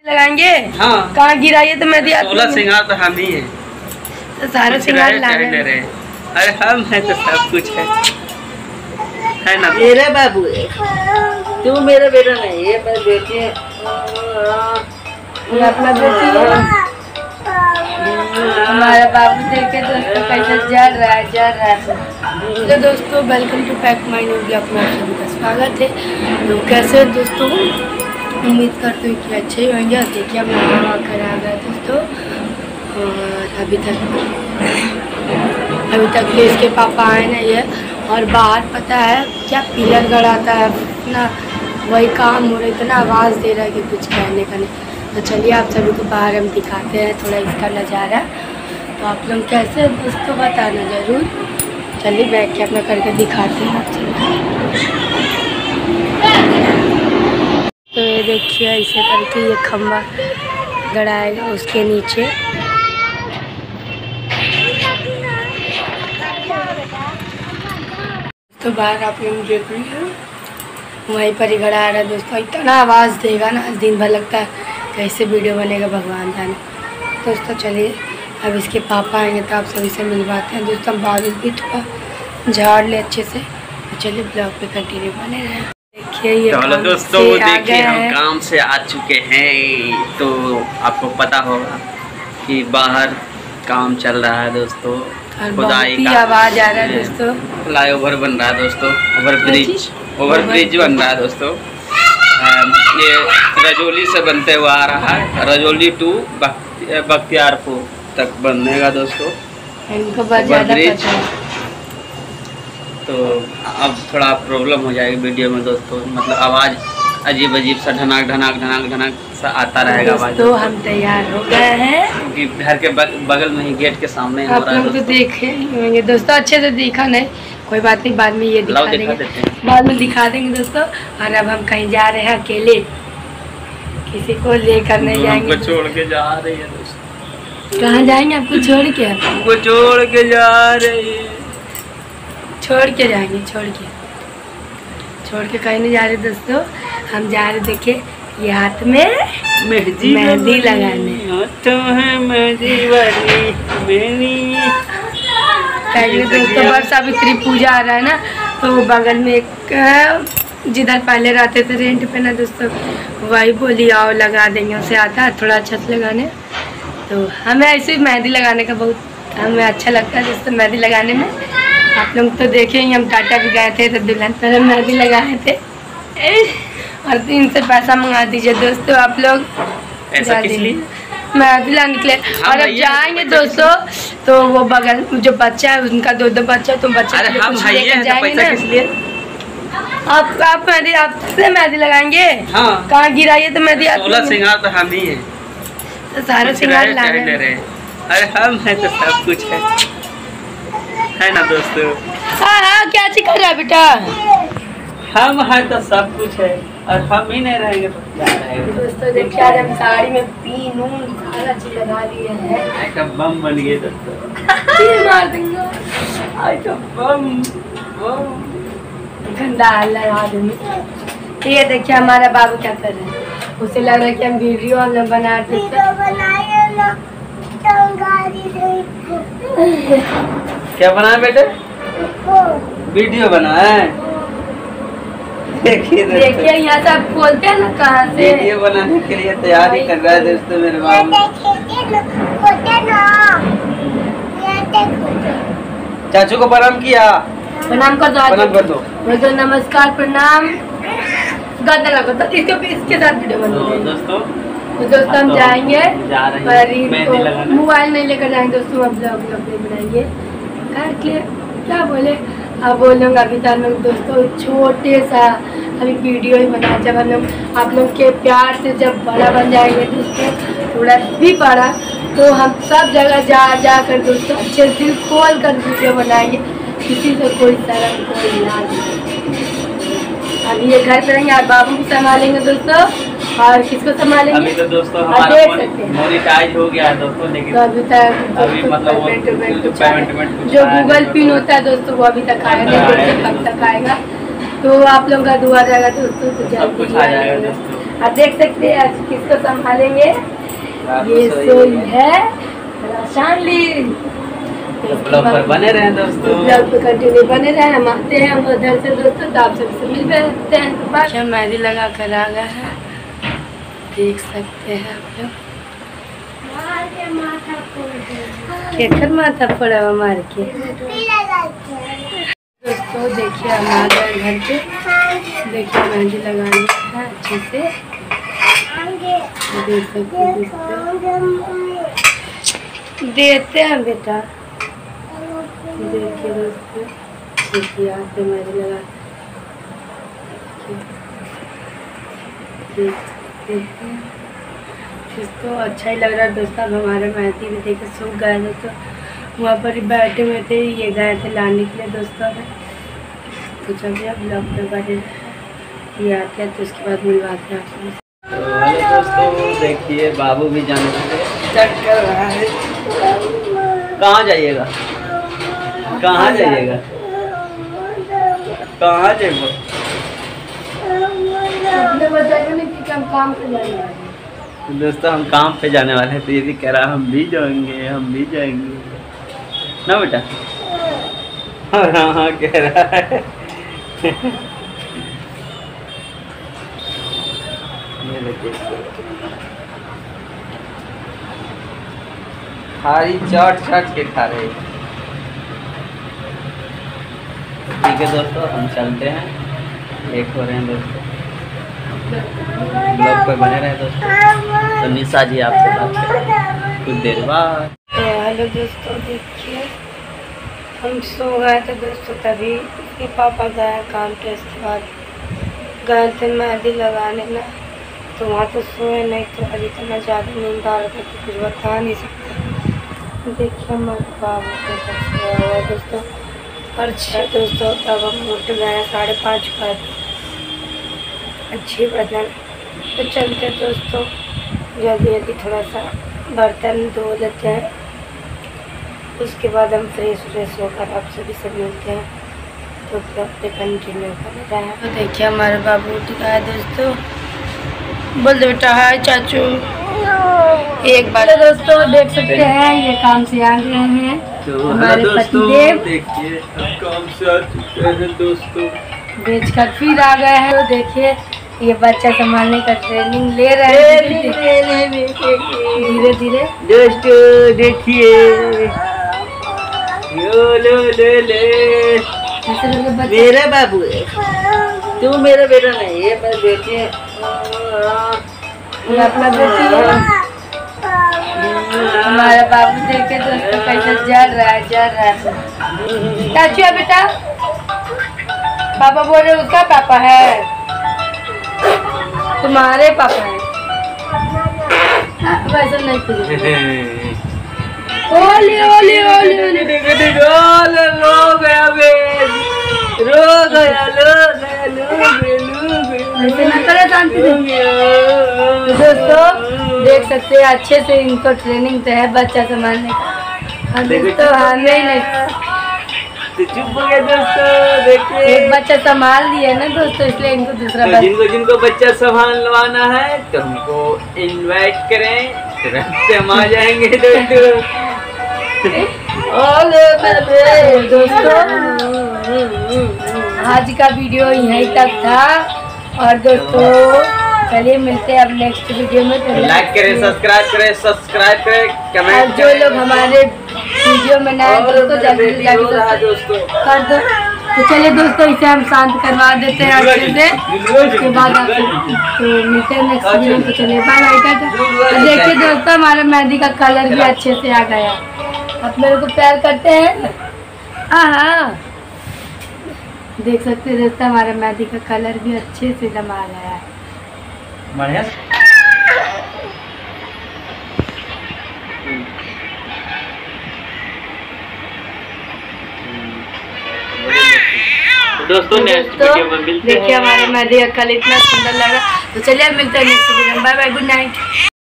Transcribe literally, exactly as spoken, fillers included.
लगाएंगे। हाँ कहाँ गिराइए तो मैं दिया। सोलह सिंगार तो हम ही है, तो सारे सिंगार लाने ले रहे। अरे हम है तो सब कुछ है, है ना। मेरे बाबू है, तू मेरा बेटा नहीं है, मेरी बेटी है। मैं अपना बेटी है। हमारा बाबू देखे दोस्तों कैसे जल रहा है जल रहा है। तो दोस्तों welcome to pack my new blog में आप सभी का स्वागत है। तो कैसे हैं दोस्तों, उम्मीद करते हैं कि अच्छे ही होंगे। देखिए हम नहा कर आ गए दोस्तों, और अभी तक अभी तक तो इसके पापा आए नहीं है। और बाहर पता है क्या पिलर गड़ाता है ना, वही काम हो रहा है। इतना आवाज़ दे रहा है कि कुछ कहने का नहीं। तो चलिए आप सभी को बाहर हम दिखाते हैं थोड़ा इसका नज़ारा। तो आप लोग कैसे हैं दोस्तों बताना ज़रूर। चलिए बैठ के अपना करके दिखाते हैं आप सभी। तो ये देखिए ऐसे करके ये खम्बा गड़ाएगा उसके नीचे। तो बाहर आप लोग देख रही हैं वहीं पर ही गड़ा रहा है दोस्तों। इतना आवाज़ देगा ना, दिन भर लगता है कैसे वीडियो बनेगा भगवान जाने। दोस्तों चलिए अब इसके पापा आएंगे तो आप सभी से मिलवाते हैं दोस्तों। बादल भी थोड़ा झाड़ ले अच्छे से। तो चलिए ब्लॉग पे कंटिन्यू बने रहें। देखिए ये चलो दोस्तों देखिए हम काम से आ चुके हैं। तो आपको पता होगा कि बाहर काम चल रहा है दोस्तों, खुदाई का आवाज़ आ रहा है दोस्तों। फ्लाई ओवर बन रहा है दोस्तों, ओवर ब्रिज ओवर ब्रिज बन रहा है दोस्तों। ये रजौली से बनते हुआ आ रहा है, रजौली टू बख्तियारपुर तक बनेगा दोस्तों इनको ओवर ब्रिज। तो अब थोड़ा प्रॉब्लम हो जाएगी वीडियो में दोस्तों, मतलब आवाज़ अजीब अजीब सा ढनाक ढनाक ढनाक ढनाक सा आता रहेगा आवाज़। तो हम तैयार हो गए हैं क्योंकि घर के बगल में ही गेट के सामने हो आप रहा है। लोग तो देखे होंगे दोस्तों, अच्छे से दिखा नहीं, कोई बात नहीं, बाद में ये दिखा देंगे, बाद में दिखा देंगे दोस्तों। और अब हम कहीं जा रहे हैं अकेले, किसी को लेकर नहीं जाएंगे, छोड़ के जा रही है दोस्तों। कहाँ जाएंगे आपको छोड़ के? हमको छोड़ के जा रही है, छोड़ के जाएंगे, छोड़ के छोड़ के कहीं नहीं जा रहे दोस्तों। हम जा रहे देखिए ये हाथ में मेहंदी मेहंदी लगाने। दोस्तों वर सावित्री पूजा आ रहा है ना, तो बगल में एक जिधर पहले रहते थे रेंट पे ना दोस्तों, वही बोली आओ लगा देंगे। उसे आता है थोड़ा अच्छा से लगाने। तो हमें ऐसे मेहंदी लगाने का बहुत हमें अच्छा लगता है दोस्तों, मेहंदी लगाने में। आप लोग तो देखेंगे हम टाटा भी गए थे तो दुल्हन पर हम मेहंदी लगाए थे, और इनसे पैसा मंगा दीजिए दोस्तों आप लोग। ऐसा किस लिए? मेहंदी लाने के लिए। और अब जाएंगे दोस्तों तो वो बगल जो बच्चा है उनका दो दो बच्चा, तो बच्चा जाएंगे ना। आप आप मेहंदी आपसे मेहंदी लगाएंगे। हाँ कहाँ गिराइए तो मेहंदी। सोलह सिंगार तो हम ही है, तो सारे सिंगार लाने। अरे हम है तो सब कुछ है, है ना दोस्तों। हाँ हाँ क्या चीज कर रहा है बेटा? हम है तो सब कुछ है, और हम ही नहीं रहेंगे तो क्या रहेगा दोस्तों। देखिए आज हम साड़ी में पीन ऊन सारा चीज लगा लिए हैं। आइटम बम बन गए दोस्तों। मार दूंगा आइटम बम बम ठंडा लगा दूंगी। ये देखिए हमारा बाबू क्या कर रहे हैं, उसे लग रहा है कि हम वीडियो हम लोग बना रहे हैं। क्या बना बेटे? वीडियो बना है। देखिए देखिए यहाँ से आप खोलते हैं ना कहाँ से। वीडियो बनाने के लिए तैयारी कर रहा है दोस्तों मेरे बाबू। चाचू को प्रणाम किया, प्रणाम कर दो, प्रणाम कर दो, बोलो नमस्कार प्रणाम। गाना लगा तो इसके इसके साथ वीडियो बना दोस्तों। तो दोस्तों हम जाएंगे जा रहे हैं, मोबाइल नहीं लेकर जाएंगे दोस्तों, अब ब्लॉग ब्लॉग बनाएंगे करके क्या बोले अब बोलूँगा। अभी तो हम लोग दोस्तों छोटे सा अभी वीडियो ही बना, जब हम लोग आप लोग के प्यार से जब बड़ा बन जाएंगे दोस्तों, थोड़ा भी बड़ा, तो हम सब जगह जा जा कर दोस्तों अच्छे दिल खोल कर वीडियो बनाएंगे, किसी से कोई शर्म कोई लाज नहीं। अभी ये घर पे रहेंगे और बाबू भी संभालेंगे दोस्तों, और किसको संभालेंगे? अभी तो दोस्तों हमारा मोनेटाइज हो गया है दोस्तों, लेकिन तो अभी तक अभी मतलब वो पेमेंट जो गूगल पिन होता है दोस्तों वो अभी तक आया नहीं, कब तक आएगा। तो आप लोग का दुआ रहेगा दोस्तों, तो सब कुछ आ जाएगा दोस्तों। आप देख सकते हैं आज किसको संभालेंगे। ये सोई है शानली। ब्लॉग पर बने रहे दोस्तों, ब्लॉग पे कंटिन्यू बने रहे। हम आते हैं हम उधर से दोस्तों, तो आप सबसे मिलते हैं। अच्छा मेहंदी लगा कर आ गया है, देख सकते हैं आप लोग। केकर माथा फोड़ा मार के दोस्तों। देखिए हम आ गए घर पे, देखिए मेहंदी लगाने है अच्छे से, देख सकते हैं दोस्तों। देते हैं बेटा, देखिए दोस्तों, देखिए हाथ पे मेहंदी लगा, देख सकते हैं इसको अच्छा ही लग रहा है दोस्तों। अब हमारे मेहंदी भी देखे सूख गए थे, तो वहाँ पर ही बैठे हुए थे, ये गए थे लाने के लिए दोस्तों। तो चलिए अब ब्लॉग पे बने, ये आते हैं तो उसके बाद मिलवाते हैं आपसे। तो हेलो दोस्तों, देखिए बाबू भी जाने चट कर रहा है। कहाँ जाइएगा, कहाँ जाइएगा, कहाँ जाइएगा? बताइए ना कि हम काम पे जाने वाले हैं। तो दोस्तों हम काम पे जाने वाले हैं, तो ये भी कह रहा हम भी जाएंगे, हम भी जाएंगे ना बेटा। हाँ हाँ कह रहा है। ये देखिए खारी चाट चाट के खा रहे हैं। ठीक है दोस्तों, हम चलते हैं, एक हो रहे हैं दोस्तों, ब्लॉग पे बने रहे दोस्तों। तो निशा जी आपसे बात करें कुछ देर बाद। तो हेलो दोस्तों, देखिए हम सो गए थे दोस्तों, तभी उसके पापा गए काम पे। इसके बाद गए थे मेहंदी लगाने ना, तो वहाँ तो सोए नहीं, तो अभी इतना ज़्यादा नींद आ रहा था कि कुछ बता नहीं सकते। देखिए हमारे बाबू के पास गया हुआ है दोस्तों, और छः दोस्तों तब हम उठ गए, साढ़े पाँच का अच्छी बदन। तो चलते दोस्तों जल्दी जल्दी थोड़ा सा बर्तन धो लेते हैं, उसके बाद हम फ्रेश फ्रेश होकर आप सभी से मिलते हैं। तो ब्लॉग पे कंटिन्यू कर रहे हैं। तो देखिए हमारे बाबू उठ गए दोस्तों, बोल दो बेटा हाय चाचू एक बार। तो दोस्तों देख सकते हैं ये काम से आ गए हैं तो हमारे पतिदेव, देखिए काम से आ चुके हैं दोस्तों, बेच कर फिर आ गए हैं। तो देखिए ये बच्चा संभालने का ट्रेनिंग ले रहे हैं धीरे धीरे दोस्तों। देखिए यो लो ले ले, मेरा बाबू है, तू मेरा बेटा नहीं है, मेरे बेटी है। ये अपना बेटी है। हमारा बाबू देखे दोस्तों कैसे जल रहा है, जल रहा है। चाचू है बेटा, पापा बोल रहे उसका पापा है, तुम्हारे पापा है। वैसे नहीं कुछ ओली ओली ओली ओली रो गया बे, रो गया, लो गया, लो गया, लो गया। ऐसे ना करे शांति से। दोस्तों देख सकते हैं अच्छे से इनको ट्रेनिंग तो है बच्चा संभालने का, और दोस्तों हमें नहीं तो चुप हो गए दोस्तों। देखिए एक बच्चा संभाल लिया ना दोस्तों, इसलिए इनको दूसरा तो बच्चा। जिनको जिनको बच्चा संभालवाना है तो हमको इनवाइट करें, तुरंत से हम आ जाएंगे दोस्तों। दोस्तों आज का वीडियो यहीं तक था, और दोस्तों चलिए मिलते हैं अब नेक्स्ट वीडियो में। तो लाइक करें, सब्सक्राइब करें, सब्सक्राइब करें, और कमेंट जो लोग हमारे वीडियो में नए दोस्तों जल्दी जल्दी दोस्तों कर दो। तो चलिए दोस्तों इसे हम शांत करवा देते हैं अच्छे से, उसके बाद आप तो मिलते हैं नेक्स्ट वीडियो में। तो चलिए बाय बाय टाटा। तो देखिए दोस्तों हमारा मेहंदी का कलर भी अच्छे से आ गया, आप मेरे को प्यार करते हैं। हाँ देख सकते हैं दोस्तों हमारा मेहंदी का कलर भी अच्छे से जमा गया है, बढ़िया। दोस्तों नेक्स्ट वीडियो में मिलते हैं। देखिए हमारे मेहंदी का कलर इतना सुंदर लगा। तो चलिए मिलते हैं नेक्स्ट वीडियो में, बाय बाय, गुड नाइट।